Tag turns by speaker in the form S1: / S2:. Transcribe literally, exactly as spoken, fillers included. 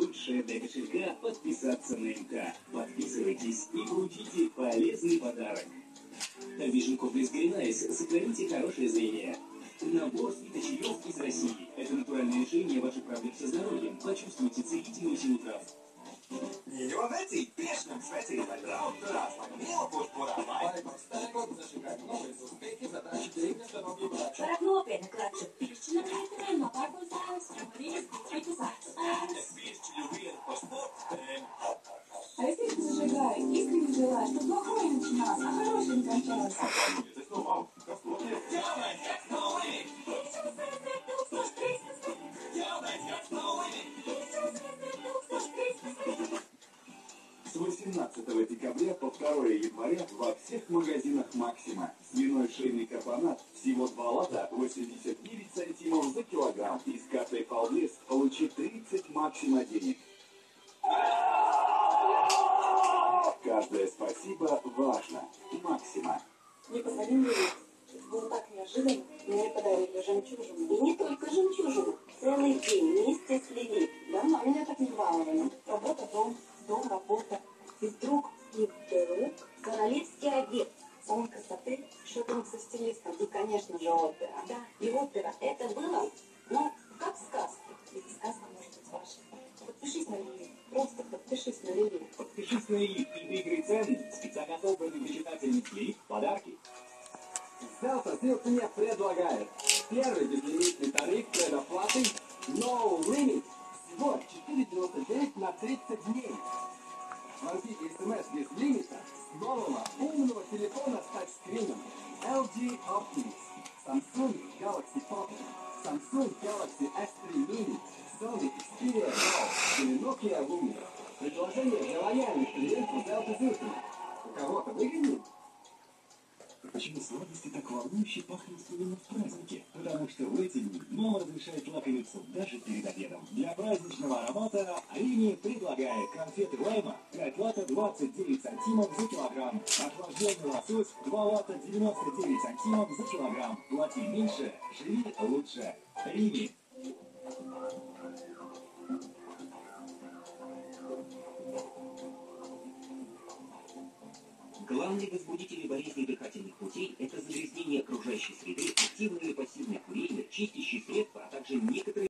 S1: лучшее для кошелька – подписаться на эм ка. Подписывайтесь и получите полезный подарок. Vision Complex Green Eyes. Сохраните хорошее зрение. Набор светочаев из России. Это натуральное решение ваших проблем со здоровьем. Почувствуйте целительную силу трав.
S2: Mīļo vecīt, priekšņem svecīt, lai draugi turās, lai mīlpūs kurā vai.
S3: Vai подставку зажигать новые успехи, задачи, тренинга, новые врачи.
S4: Par nopietnu klaču pišķina meitenēm no pārpilsētas un Rīgas citas vecumēnes.
S2: Es piešķiļu vienu par sportēm.
S4: А я всех зажигаю, искренне желаю, чтобы плохое начиналось, а хорошее не кончалось.
S2: Tas no malas, kas notiek? Jaunais gads nav līdz! Jaunais gads nav līdz!
S5: С восемнадцатого декабря по второе января во всех магазинах «Максима» свиной шейный карбонат всего два лата восемьдесят девять сантимов за килограмм. И с картой «Полблеск» получи тридцать «Максима» денег. Каждое спасибо важно. «Максима».
S6: Мне позвонили, это было так неожиданно, мне подарили жемчужину. И не только жемчужину, целый день вместе с Лили. Давно меня так не баловали. Работа, дом, дом, работа. И вдруг, и вдруг, королевский обед. Салон красоты, шопинг со стилистом и, конечно же, опера. Да, и опера. Это было, ну, как в сказке. Ведь сказка может быть вашей. Подпишись на Лили. Просто подпишись на Лили.
S1: Подпишись на Лили и выиграй ценный, специально отобранный для читательниц Лили подарки.
S3: Селфа Силс мне предлагает первый безлимитный тариф предоплаты No Limit. Всего четыре девяносто девять на тридцать дней. Звонки и смс без лимита с нового умного телефона с тачскрином эл джи Optimus, Samsung Galaxy Pocket, Samsung Galaxy эс три Mini, Sony Xperia Go или Nokia Lumia. Предложение для лояльных клиентов Селфа Силс. У кого-то выгоднее.
S1: Почему сладости так волнующе пахнут именно в празднике? Потому что в эти дни мама разрешает лакомиться даже перед обедом. Для праздничного аромата Рими предлагает конфеты Лайма пять лата двадцать девять сантимов за килограмм. Охлажденный лосось два лата девяносто девять сантимов за килограмм. Плати меньше, живи лучше. Рими.
S7: Главные возбудители болезней дыхательных путей – это загрязнение окружающей среды, активное или пассивное курение, чистящие средства, а также некоторые